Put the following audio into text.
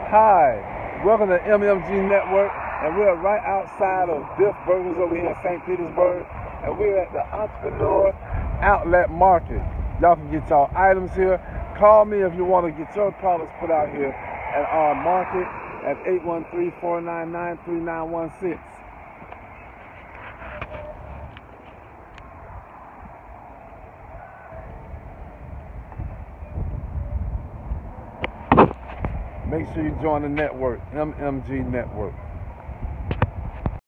Hi, welcome to MMG Network, and we're right outside of Biff Burgers over here in St. Petersburg, and we're at the Entrepreneur Outlet Market. Y'all can get y'all items here. Call me if you want to get your products put out here at our market at 813-499-3916. Make sure you join the network, MMG Network.